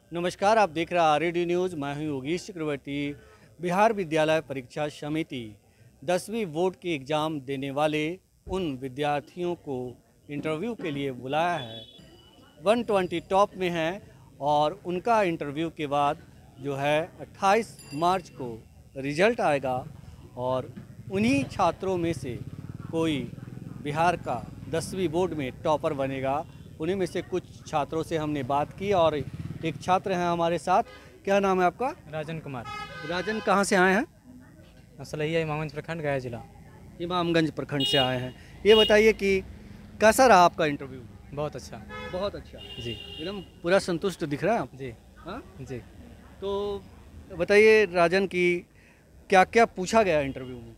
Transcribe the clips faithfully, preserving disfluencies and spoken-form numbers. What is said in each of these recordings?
नमस्कार, आप देख रहे हैं आर ए डी न्यूज़। मैं हूं योगेश चक्रवर्ती। बिहार विद्यालय परीक्षा समिति दसवीं बोर्ड के एग्ज़ाम देने वाले उन विद्यार्थियों को इंटरव्यू के लिए बुलाया है। एक सौ बीस टॉप में हैं और उनका इंटरव्यू के बाद जो है अट्ठाईस मार्च को रिजल्ट आएगा और उन्हीं छात्रों में से कोई बिहार का दसवीं बोर्ड में टॉपर बनेगा। उन्हीं में से कुछ छात्रों से हमने बात की और एक छात्र हैं हमारे साथ। क्या नाम है आपका? राजन कुमार। राजन, कहाँ से आए हैं? सलैया इमामगंज प्रखंड गया जिला। इमामगंज प्रखंड से आए हैं। ये बताइए कि कैसा रहा आपका इंटरव्यू? बहुत अच्छा। बहुत अच्छा जी। एकदम पूरा संतुष्ट दिख रहा है आप? जी। हाँ जी। तो बताइए राजन कि क्या क्या पूछा गया इंटरव्यू में?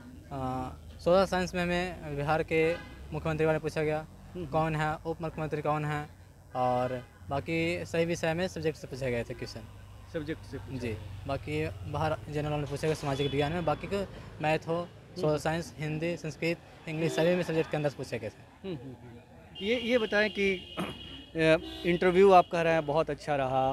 सोशल साइंस में हमें बिहार के मुख्यमंत्री बारे में पूछा गया, कौन है उप मुख्यमंत्री, कौन है, और बाकी सही विषय में सब्जेक्ट से पूछे गए थे क्वेश्चन। सब्जेक्ट से? जी। बाकी बाहर जनरल में पूछे गए सामाजिक विज्ञान में, बाकी के मैथ हो, social science, Hindi, Sanskrit, English सभी में सब्जेक्ट के अंदर पूछे गए थे। ये ये बताएं कि इंटरव्यू आप कह रहे हैं बहुत अच्छा रहा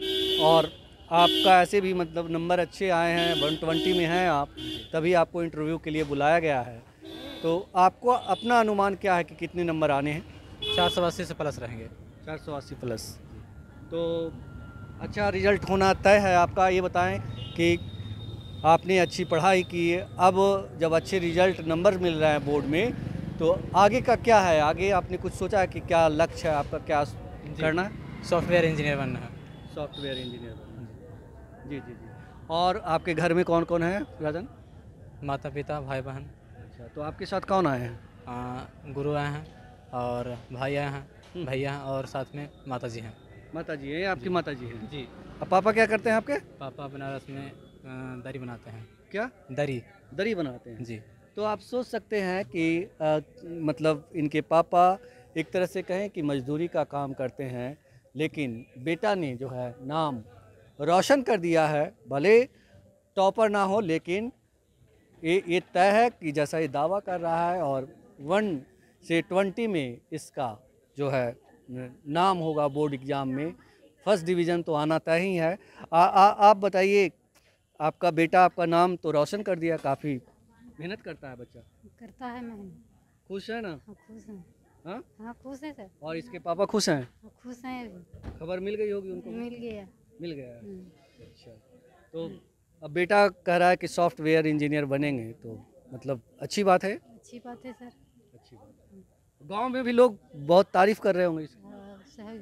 और आपका ऐसे भी मतलब नंबर अच्छे आए हैं, एक सौ बीस में हैं आप, तभी आपको इंटरव्यू के लिए बुलाया गया है। तो आपको अपना अनुमान क्या है कि कितने नंबर आने हैं? चार सौ अस्सी से प्लस रहेंगे। चार सौ अस्सी प्लस। तो अच्छा रिजल्ट होना तय है आपका। ये बताएं कि आपने अच्छी पढ़ाई की, अब जब अच्छे रिजल्ट नंबर मिल रहे हैं बोर्ड में, तो आगे का क्या है? आगे आपने कुछ सोचा है कि क्या लक्ष्य है आपका, क्या करना है? सॉफ्टवेयर इंजीनियर बनना है। सॉफ्टवेयर इंजीनियर बनना है। जी जी जी। और आपके घर में कौन कौन है राजन? माता पिता, भाई बहन। अच्छा, तो आपके साथ कौन आए हैं? आ, गुरु आए हैं और भाई आए हैं, भैया हैं और साथ में माता जी हैं। माता जी हैं? आपकी माता जी हैं? जी। अब पापा क्या करते हैं आपके? पापा बनारस में दरी बनाते हैं। क्या? दरी। दरी बनाते हैं? जी। तो आप सोच सकते हैं कि आ, मतलब इनके पापा एक तरह से कहें कि मजदूरी का काम करते हैं, लेकिन बेटा ने जो है नाम रोशन कर दिया है। भले टॉपर ना हो, लेकिन ये ये तय है कि जैसा ये दावा कर रहा है और वन से ट्वेंटी में इसका जो है नाम होगा बोर्ड एग्ज़ाम में, फर्स्ट डिवीज़न तो आना तय ही है। आ, आ, आप बताइए, आपका बेटा आपका नाम तो रोशन कर दिया, काफ़ी मेहनत करता है बच्चा? करता है मेहनत। खुश है ना? हाँ खुश हैं। हाँ हाँ खुश है सर। और इसके पापा खुश हैं? हाँ खुश हैं अभी। खबर मिल गई होगी उनको? मिल गया। मिल गया है। हम्म। अच्छा, तो अब बेटा कह रहा है कि सॉफ्टवेयर इंजीनियर बनेंगे, तो मतलब अच्छी बात है। अच्छी बात है सर। अच्छी बात है। गांव में भी लोग बहुत तारीफ कर रहे होंगे इसकी। और सर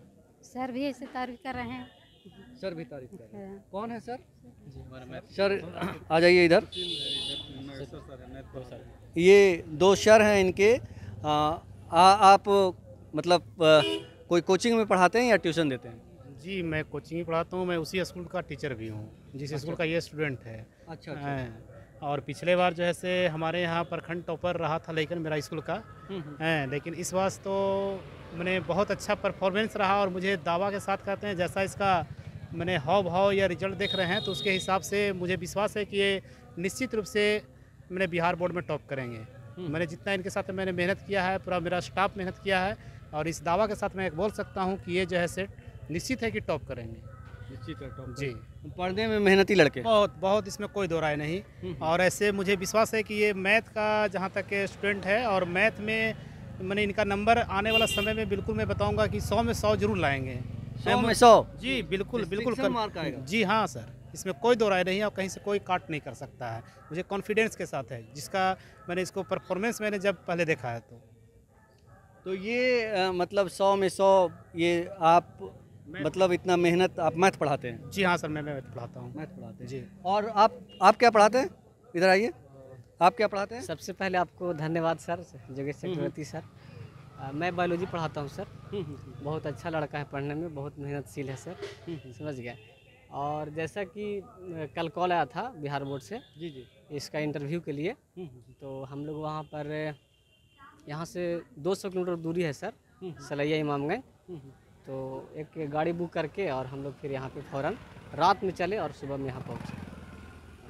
सर भी ऐसे तारीफ कर रहे हैं। सर भी तारीफ कर रहे हैं। हाँ। कौन है सर? जी, हमारा मैथ सर आ जाइए इधर। ये दो सर हैं इनके। आ, आ, आप मतलब आ, कोई कोचिंग में पढ़ाते हैं या ट्यूशन देते हैं? जी, मैं कोचिंग ही पढ़ाता हूँ। मैं उसी स्कूल का टीचर भी हूँ जिस स्कूल का ये स्टूडेंट है। अच्छा अच्छा। हैं। और पिछले बार जो है से हमारे यहाँ प्रखंड टॉपर रहा था, लेकिन मेरा स्कूल का है, लेकिन इस बार तो मैंने बहुत अच्छा परफॉर्मेंस रहा और मुझे दावा के साथ कहते हैं जैसा इसका मैंने हाव भाव या रिजल्ट देख रहे हैं, तो उसके हिसाब से मुझे विश्वास है कि ये निश्चित रूप से मैंने बिहार बोर्ड में टॉप करेंगे। मैंने जितना इनके साथ मैंने मेहनत किया है, पूरा मेरा स्टाफ मेहनत किया है, और इस दावा के साथ मैं बोल सकता हूँ कि ये जो है से निश्चित है कि टॉप करेंगे। निश्चित है टॉप जी। पढ़ने में मेहनती लड़के बहुत बहुत इसमें कोई दो राय नहीं। और ऐसे मुझे विश्वास है कि ये मैथ का जहाँ तक के स्टूडेंट है, और मैथ में मैंने इनका नंबर आने वाला समय में बिल्कुल मैं बताऊंगा कि सौ में सौ जरूर लाएंगे। सौ में सौ? जी बिल्कुल बिल्कुल Distinction mark आएगा? जी हाँ सर, इसमें कोई दो राय नहीं है और कहीं से कोई काट नहीं कर सकता है। मुझे कॉन्फिडेंस के साथ है, जिसका मैंने इसको परफॉर्मेंस मैंने जब पहले देखा है। तो तो ये आ, मतलब सौ में सौ, ये आप मतलब इतना मेहनत, आप मैथ पढ़ाते हैं? जी हाँ सर, मैं मैथ पढ़ाता हूँ। मैथ पढ़ाते हैं जी। और आप आप क्या पढ़ाते हैं? इधर आइए, आप क्या पढ़ाते हैं? सबसे पहले आपको धन्यवाद सर, योगेश चक्रवर्ती सर। आ, मैं बायोलॉजी पढ़ाता हूँ सर। बहुत अच्छा लड़का है पढ़ने में, बहुत मेहनतशील है सर, समझ गया। और जैसा कि कल कॉल आया था बिहार बोर्ड से जी जी इसका इंटरव्यू के लिए, तो हम लोग वहाँ पर यहाँ से दो सौ किलोमीटर दूरी है सर, सलैया इमामगंज। तो एक गाड़ी बुक करके और हम लोग फिर यहाँ पे फ़ौरन रात में चले और सुबह में यहाँ पहुँचे।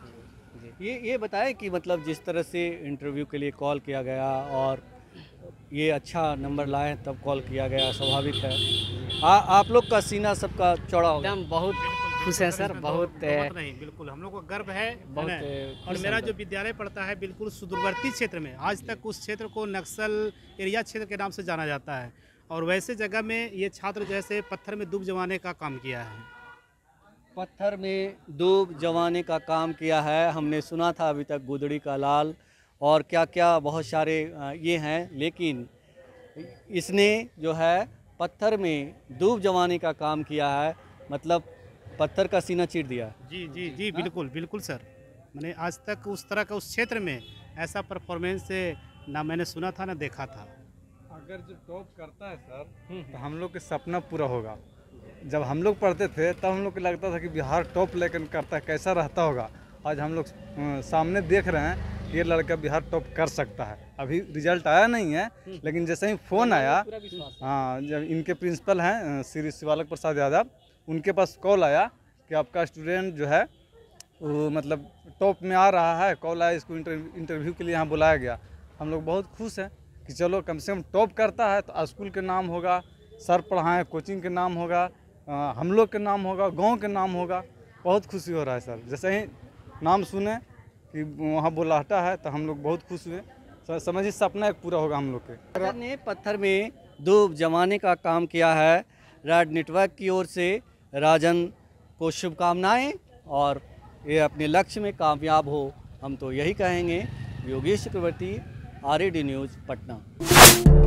ये ये बताएं कि मतलब जिस तरह से इंटरव्यू के लिए कॉल किया गया और ये अच्छा नंबर लाए तब कॉल किया गया, स्वाभाविक है। आ, आप लोग का सीना सबका चौड़ा हो गया। एकदम बहुत खुश हैं सर, बहुत बहुत नहीं, बिल्कुल हम लोग को गर्व है। बहुत है ना? और मेरा जो विद्यालय पड़ता है बिल्कुल सुदूरवर्ती क्षेत्र में, आज तक उस क्षेत्र को नक्सल एरिया क्षेत्र के नाम से जाना जाता है, और वैसे जगह में ये छात्र जैसे पत्थर में डूब जमाने का काम किया है। पत्थर में डूब जमाने का काम किया है। हमने सुना था अभी तक गुदड़ी का लाल और क्या क्या बहुत सारे ये हैं, लेकिन इसने जो है पत्थर में डूब जमाने का काम किया है, मतलब पत्थर का सीना चीर दिया। जी जी जी बिल्कुल बिल्कुल सर, मैंने आज तक उस तरह का उस क्षेत्र में ऐसा परफॉर्मेंस से ना मैंने सुना था ना देखा था। अगर जो टॉप करता है सर तो हम लोग के सपना पूरा होगा। जब हम लोग पढ़ते थे तब हम लोग को लगता था कि बिहार टॉप लेकर करता है, कैसा रहता होगा। आज हम लोग सामने देख रहे हैं कि ये लड़का बिहार टॉप कर सकता है। अभी रिजल्ट आया नहीं है, लेकिन जैसे ही फ़ोन आया, हाँ, जब इनके प्रिंसिपल हैं श्री शिवालक प्रसाद यादव, उनके पास कॉल आया कि आपका स्टूडेंट जो है वो मतलब टॉप में आ रहा है, कॉल आया, इसको इंटरव्यू के लिए यहाँ बुलाया गया। हम लोग बहुत खुश हैं कि चलो कम से कम टॉप करता है तो स्कूल के नाम होगा, सर पढ़ाएँ, कोचिंग के नाम होगा, आ, हम लोग के नाम होगा, गांव के नाम होगा। बहुत खुशी हो रहा है सर। जैसे ही नाम सुने कि वहाँ बुलाहटा है तो हम लोग बहुत खुश हुए। सर समझिए सपना एक पूरा होगा हम लोग के। पत्थर ने पत्थर में डूब जमाने का काम किया है। रेड नेटवर्क की ओर से राजन को शुभकामनाएं और ये अपने लक्ष्य में कामयाब हो, हम तो यही कहेंगे। Yogesh Chakraborty, R A D news, Patna.